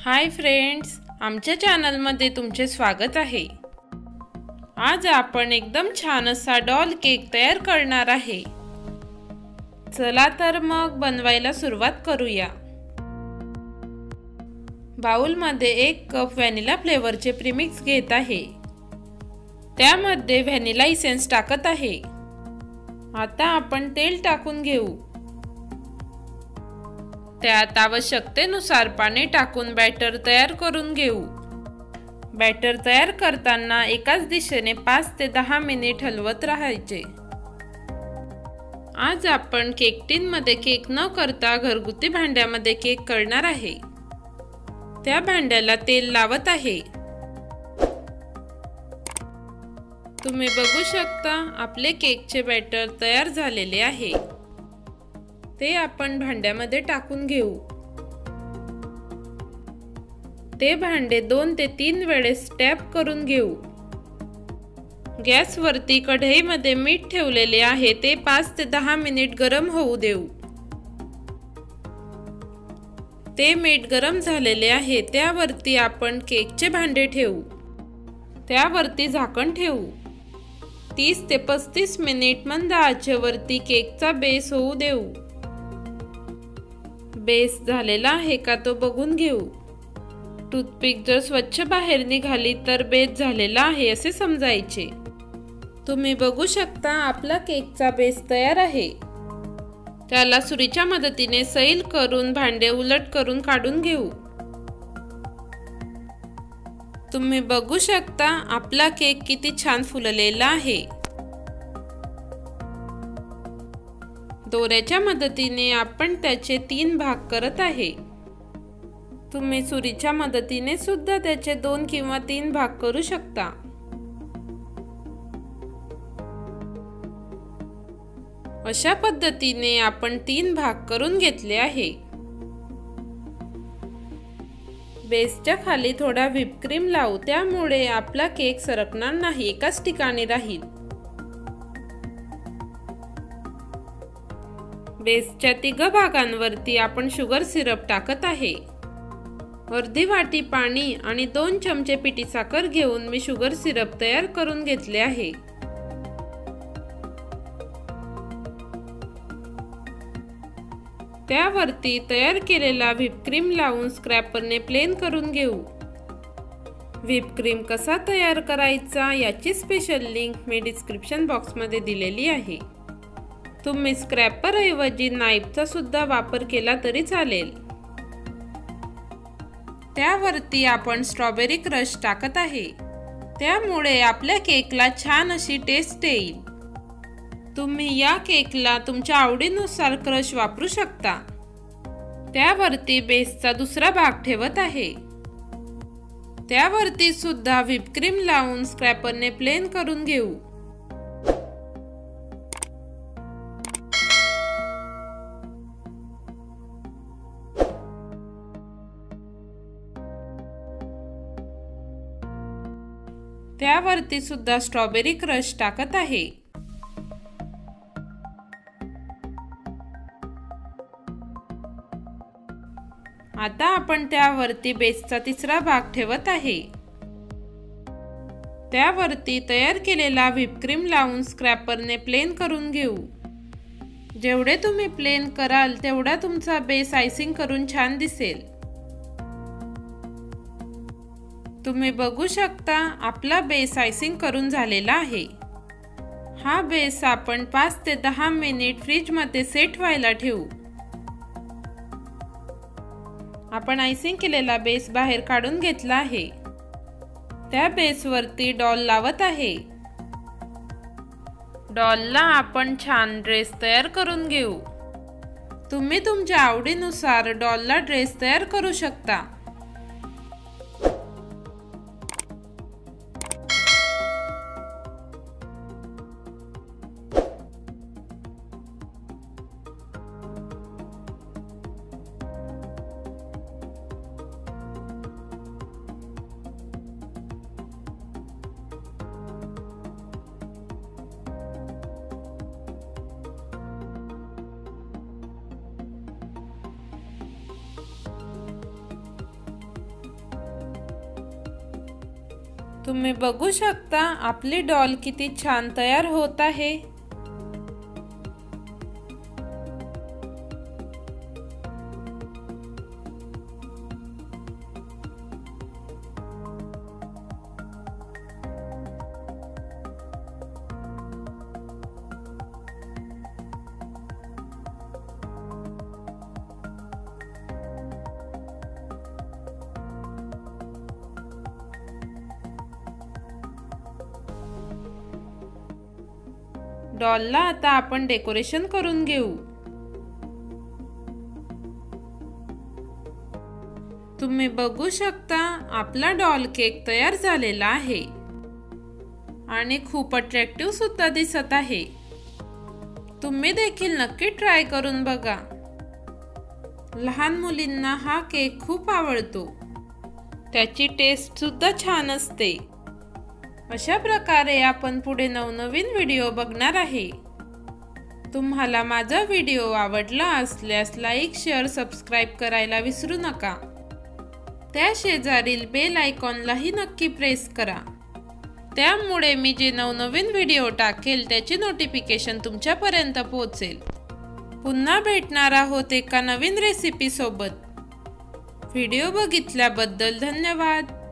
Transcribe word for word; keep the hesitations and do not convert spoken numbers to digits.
Hi friends, आमच्या चॅनलमध्ये तुमचे स्वागत आहे। आज आपण एकदम छान असा डॉल केक तयार करणार आहे। चला तर मग बनवायला सुरुवात करूया। बाउल मध्ये एक कप व्हॅनिला फ्लेवरचे प्रीमिक्स घेत आहे। त्यामध्ये व्हॅनिला इसेन्स टाकत आहे। आता आपण तेल टाकून घेऊ। त्यात आवश्यकतेनुसार पाणी टाकून बॅटर तयार करून घेऊ। बॅटर तयार करताना एकाच दिशेने पाच ते दहा मिनिट हलवत राहायचे। आज आपण केक टिन मध्ये केक न करता घरगुती भांड्यामध्ये केक करणार आहे। त्या भांड्याला तेल लावत आहे। तुम्ही बघू शकता आपले केकचे बॅटर तयार झालेले आहे। ते आपण भांड्यामध्ये टाकून घेऊ। ते भांडे दोन ते तीन वेळेस टॅप करून घेऊ। गॅस वरती कढईमध्ये मीठ ठेवलेले आहे, ते पाच ते दहा मिनिट गरम होऊ देऊ। ते मीठ गरम झालेले आहे, त्यावरती आपण केकचे भांडे ठेवू। त्यावरती झाकण ठेवू। तीस ते पस्तीस मिनिट मंद आचेवरती केकचा बेस होऊ देऊ। बेस झालेला आहे का तो बघून घेऊ। टूथपिक जर स्वच्छ बाहेर निघाली तर बेस झालेला आहे असे समजायचे। तुम्ही बघू शकता आपला केकचा बेस तयार आहे। त्याला सुरीच्या मदतीने सैल करून भांडे उलट करून काढून घेऊ। तुम्ही बघू शकता आपला केक किती छान फुललेला आहे। दोऱ्याच्या मदतीने आपण त्याचे तीन भाग करत आहे। तुम्ही सुरीच्या मदतीने सुद्धा त्याचे दोन किंवा तीन भाग करू शकता। अशा पद्धतीने आपण तीन भाग करून घेतले आहे। बेसच्या खाली थोडा व्हिप क्रीम लावू, त्यामुळे आपला केक सरकणार नाही, एकाच ठिकाणी राहील। बेसच्या तिघ भागांवरती आपण शुगर सिरप टाकत आहे। अर्धी वाटी पाणी आणि दोन चमचे पिठी साखर घेऊन मी शुगर सिरप तयार करून घेतले आहे। त्यावरती तयार केलेला व्हिप क्रीम लावून स्क्रॅपरने प्लेन करून घेऊ। व्हिप क्रीम कसा तयार करायचा याची स्पेशल लिंक मी डिस्क्रिप्शन बॉक्स मध्ये दिलेली आहे। तुम्ही स्क्रॅपर ऐवजी नाईफचा सुद्धा वापर केला तरी चालेल। त्यावरती आपण स्ट्रॉबेरी क्रश टाकत आहे, त्यामुळे आपल्या केकला छान अशी टेस्ट येईल। तुम्ही या केकला तुमच्या आवडीनुसार क्रश वापरू शकता। त्यावरती बेसचा दुसरा भाग ठेवत आहे। त्यावरती सुद्धा व्हिप क्रीम लावून स्क्रॅपरने प्लेन करून घेऊ। त्यावरती सुद्धा स्ट्रॉबेरी क्रश टाकत आहे। आता आपण त्यावरती बेसचा तिसरा भाग ठेवत आहे। त्यावरती तयार केलेला व्हिप क्रीम लावून स्क्रॅपरने प्लेन करून घेऊ। जेवढे तुम्ही प्लेन कराल तेवढा तुमचा बेस आयसिंग करून छान दिसेल। तुम्ही बघू शकता आपला बेस आयसिंग करून झालेला आहे। हा बेस आपण पाच ते दहा मिनिट फ्रीज मध्ये सेट व्हायला ठेवू। आपण आयसिंग केलेला बेस बाहेर काढून घेतला आहे। त्या बेस वरती डॉल लावत आहे। डॉलला आपण छान ड्रेस तयार करून घेऊ। तुम्ही तुमच्या आवडीनुसार डॉलला ड्रेस तयार करू शकता। तुम्ही बघू शकता आपली डॉल किती छान तयार होत आहे। डॉलला आता आपण डेकोरेशन करून घेऊ। तुम्ही बघू शकता आपला डॉल केक तयार झालेला आहे आणि खूप अट्रॅक्टिव्ह सुद्धा दिसत आहे। तुम्ही देखील नक्की ट्राय करून बघा। लहान मुलींना हा केक खूप आवडतो, त्याची टेस्ट सुद्धा छान असते। अशा प्रकारे आपण पुढे नवनवीन व्हिडिओ बघणार आहे। तुम्हाला माझा व्हिडिओ आवडला असल्यास लाईक, शेअर, सबस्क्राईब करायला विसरू नका। त्या शेजारील बेल आयकॉनलाही नक्की प्रेस करा, त्यामुळे मी जे नवनवीन व्हिडिओ टाकेल त्याची नोटिफिकेशन तुमच्यापर्यंत पोहोचेल। पुन्हा भेटणार आहोत एका नवीन रेसिपी सोबत। व्हिडिओ बघितल्याबद्दल धन्यवाद।